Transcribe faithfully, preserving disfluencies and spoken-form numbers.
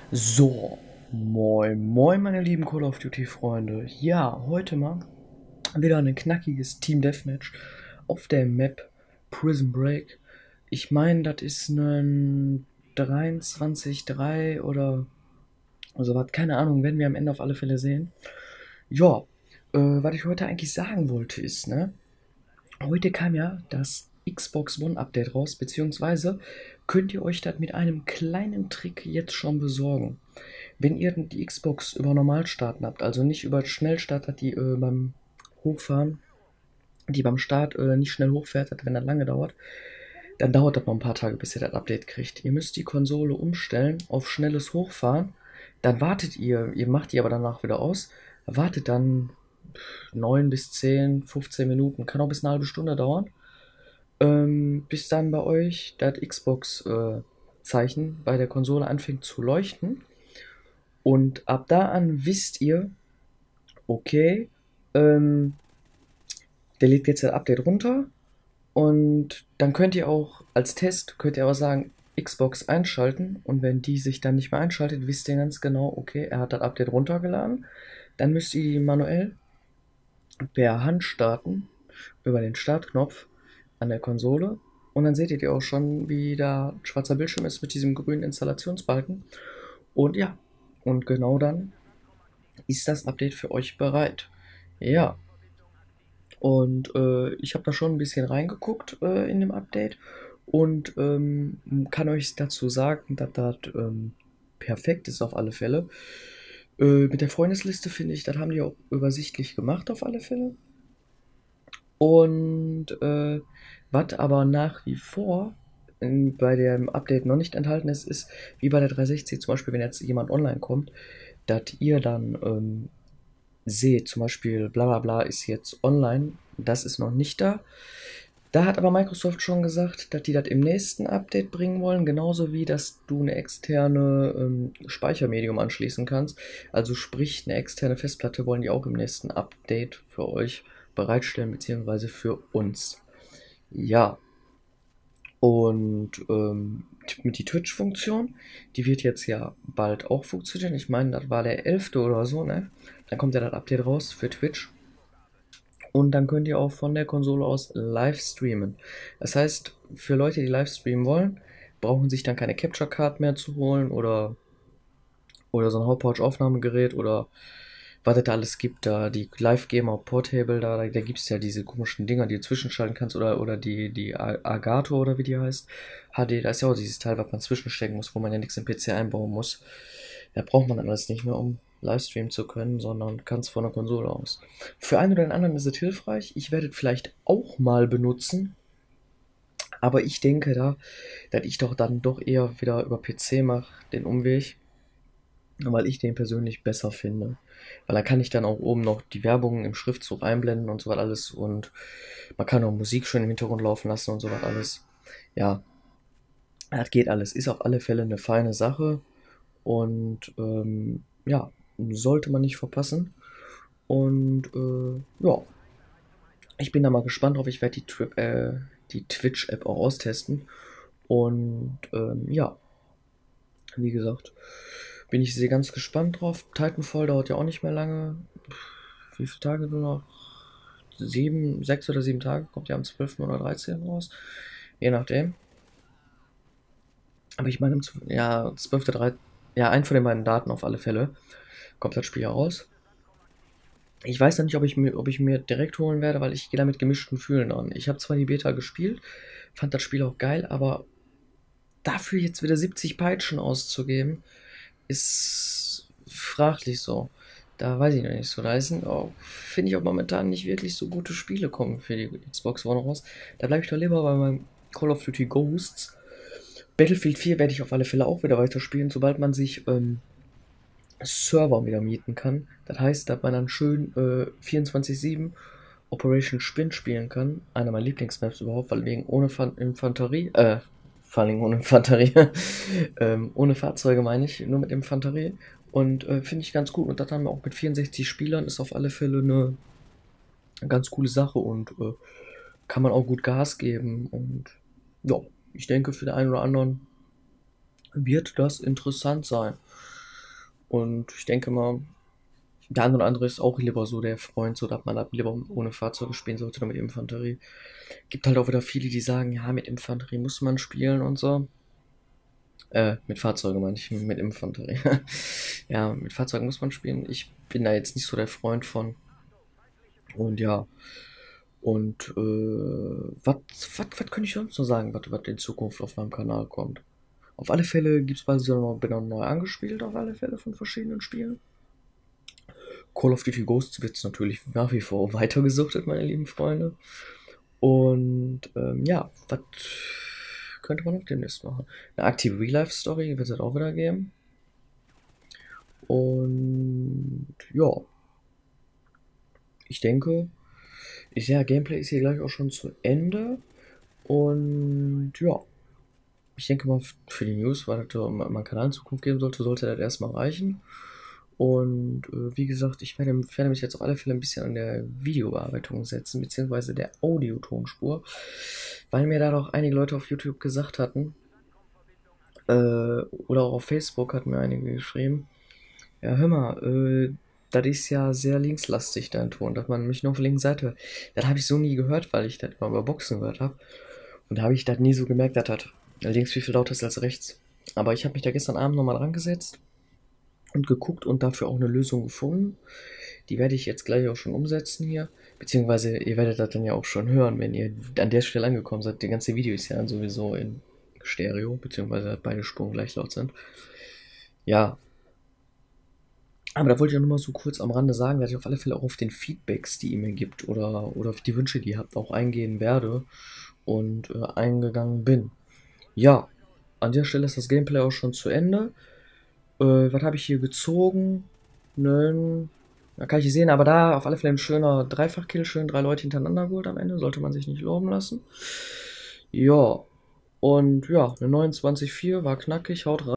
So, moin, moin, meine lieben Call of Duty Freunde. Ja, heute mal wieder ein knackiges Team Deathmatch auf der Map Prison Break. Ich meine, das ist ein dreiundzwanzig drei oder so was, keine Ahnung, werden wir am Ende auf alle Fälle sehen. Ja, äh, was ich heute eigentlich sagen wollte ist, ne, heute kam ja das Xbox One Update raus, beziehungsweise könnt ihr euch das mit einem kleinen Trick jetzt schon besorgen. Wenn ihr die Xbox über Normalstarten habt, also nicht über Schnellstart hat, die äh, beim Hochfahren, die beim Start äh, nicht schnell hochfährt, hat, wenn das lange dauert, dann dauert das noch ein paar Tage, bis ihr das Update kriegt. Ihr müsst die Konsole umstellen auf schnelles Hochfahren, dann wartet ihr, ihr macht die aber danach wieder aus, wartet dann neun bis zehn, fünfzehn Minuten, kann auch bis eine halbe Stunde dauern, ähm, bis dann bei euch das Xbox-Zeichen äh, bei der Konsole anfängt zu leuchten. Und ab da an wisst ihr, okay, ähm, der lädt jetzt das Update runter. Und dann könnt ihr auch als Test, könnt ihr aber sagen, Xbox einschalten. Und wenn die sich dann nicht mehr einschaltet, wisst ihr ganz genau, okay, er hat das Update runtergeladen. Dann müsst ihr die manuell per Hand starten, über den Startknopf an der Konsole. Und dann seht ihr auch schon, wie da ein schwarzer Bildschirm ist mit diesem grünen Installationsbalken. Und ja, und genau dann ist das Update für euch bereit. Ja, und äh, ich habe da schon ein bisschen reingeguckt äh, in dem Update und ähm, kann euch dazu sagen, dass das ähm, perfekt ist auf alle Fälle. Äh, mit der Freundesliste finde ich, das haben die auch übersichtlich gemacht auf alle Fälle. Und äh, was aber nach wie vor in, bei dem Update noch nicht enthalten ist, ist wie bei der dreihundertsechzig zum Beispiel, wenn jetzt jemand online kommt, dass ihr dann ähm, seht, zum Beispiel bla bla bla ist jetzt online, das ist noch nicht da. Da hat aber Microsoft schon gesagt, dass die das im nächsten Update bringen wollen, genauso wie, dass du eine externe ähm, Speichermedium anschließen kannst. Also sprich, eine externe Festplatte wollen die auch im nächsten Update für euch bereitstellen, beziehungsweise für uns. Ja, und ähm, mit die Twitch-Funktion, die wird jetzt ja bald auch funktionieren. Ich meine, das war der elfte oder so, ne? Dann kommt ja das Update raus für Twitch. Und dann könnt ihr auch von der Konsole aus live streamen. Das heißt, für Leute, die live streamen wollen, brauchen sich dann keine Capture Card mehr zu holen oder, oder so ein Hauptpouch-Aufnahmegerät oder was es da alles gibt. Da die Live Gamer Portable, da, da gibt es ja diese komischen Dinger, die du zwischenschalten kannst oder, oder die, die Agato oder wie die heißt. H D, da ist ja auch dieses Teil, was man zwischenstecken muss, wo man ja nichts im P C einbauen muss. Da braucht man dann alles nicht mehr, um Livestreamen zu können, sondern kann es von der Konsole aus. Für einen oder den anderen ist es hilfreich. Ich werde es vielleicht auch mal benutzen. Aber ich denke da, dass ich doch dann doch eher wieder über P C mache, den Umweg. Weil ich den persönlich besser finde. Weil da kann ich dann auch oben noch die Werbung im Schriftzug einblenden und so was alles. Und man kann auch Musik schön im Hintergrund laufen lassen und so was alles. Ja, das geht alles. Ist auf alle Fälle eine feine Sache. Und ähm, ja, sollte man nicht verpassen. Und äh, ja, ich bin da mal gespannt drauf. Ich werde die, Tri- äh, die Twitch-App auch austesten. Und ähm, ja, wie gesagt, bin ich sehr ganz gespannt drauf. Titanfall dauert ja auch nicht mehr lange. Wie viele Tage nur noch? Sieben, sechs oder sieben Tage. Kommt ja am zwölften oder dreizehnten raus. Je nachdem. Aber ich meine, im zw- ja, zwölften dreizehn. Ja, ein von den beiden Daten auf alle Fälle. Kommt das Spiel ja raus. Ich weiß noch nicht, ob ich mir, ob ich mir direkt holen werde, weil ich gehe da mit gemischten Gefühlen an. Ich habe zwar die Beta gespielt, fand das Spiel auch geil, aber dafür jetzt wieder siebzig Peitschen auszugeben, ist fraglich so. Da weiß ich noch nicht so. Da ist auch, finde ich auch momentan nicht wirklich so gute Spiele kommen für die Xbox One raus. Da bleibe ich doch lieber bei meinem Call of Duty Ghosts. Battlefield vier werde ich auf alle Fälle auch wieder weiterspielen, sobald man sich ähm, Server wieder mieten kann. Das heißt, dass man dann schön äh, vierundzwanzig sieben Operation Spin spielen kann. Einer meiner Lieblingsmaps überhaupt, weil wegen ohne Fan Infanterie, äh, vor allem ohne Infanterie, ähm, ohne Fahrzeuge meine ich, nur mit Infanterie. Und äh, finde ich ganz gut. Und das haben wir auch mit vierundsechzig Spielern, ist auf alle Fälle eine ganz coole Sache und äh, kann man auch gut Gas geben. Und ja, ich denke, für den einen oder anderen wird das interessant sein. Und ich denke mal, der andere oder andere ist auch lieber so der Freund, so dass man halt lieber ohne Fahrzeuge spielen sollte oder mit Infanterie. Gibt halt auch wieder viele, die sagen, ja, mit Infanterie muss man spielen und so. Äh, mit Fahrzeugen meine ich, mit Infanterie. Ja, mit Fahrzeugen muss man spielen. Ich bin da jetzt nicht so der Freund von. Und ja, und äh, was könnte ich sonst noch sagen, was in Zukunft auf meinem Kanal kommt? Auf alle Fälle gibt es bald so noch, bin auch neu angespielt, auf alle Fälle von verschiedenen Spielen. Call of Duty Ghosts wird natürlich nach wie vor weitergesuchtet, meine lieben Freunde. Und ähm, ja, was könnte man noch demnächst machen? Eine aktive Real-Life-Story wird es auch wieder geben. Und ja, ich denke, ich sehe, Gameplay ist hier gleich auch schon zu Ende. Und ja, ich denke mal, für die News, weil das mein Kanal in Zukunft geben sollte, sollte das erstmal reichen. Und äh, wie gesagt, ich werde, werde mich jetzt auf alle Fälle ein bisschen an der Videobearbeitung setzen, beziehungsweise der Audiotonspur, weil mir da doch einige Leute auf YouTube gesagt hatten, äh, oder auch auf Facebook hatten mir einige geschrieben, ja, hör mal, äh, das ist ja sehr linkslastig, dein Ton, dass man mich nur auf der linken Seite hört. Das habe ich so nie gehört, weil ich das immer über Boxen gehört habe. Und da habe ich das nie so gemerkt, dass das links viel, viel lauter ist als rechts. Aber ich habe mich da gestern Abend nochmal dran gesetzt und geguckt und dafür auch eine Lösung gefunden. Die werde ich jetzt gleich auch schon umsetzen hier. Beziehungsweise ihr werdet das dann ja auch schon hören, wenn ihr an der Stelle angekommen seid. Die ganze Video ist ja dann sowieso in Stereo, beziehungsweise beide Spuren gleich laut sind. Ja. Aber da wollte ich auch nur mal so kurz am Rande sagen, dass ich auf alle Fälle auch auf den Feedbacks, die ihr mir gibt oder, oder auf die Wünsche, die ihr habt, auch eingehen werde und äh, eingegangen bin. Ja, an der Stelle ist das Gameplay auch schon zu Ende. Äh, was habe ich hier gezogen? Neun. Da kann ich nicht sehen, aber da auf alle Fälle ein schöner Dreifach-Kill, schön drei Leute hintereinander geholt am Ende. Sollte man sich nicht loben lassen. Ja. Und ja, eine neunundzwanzig vier war knackig, haut rein.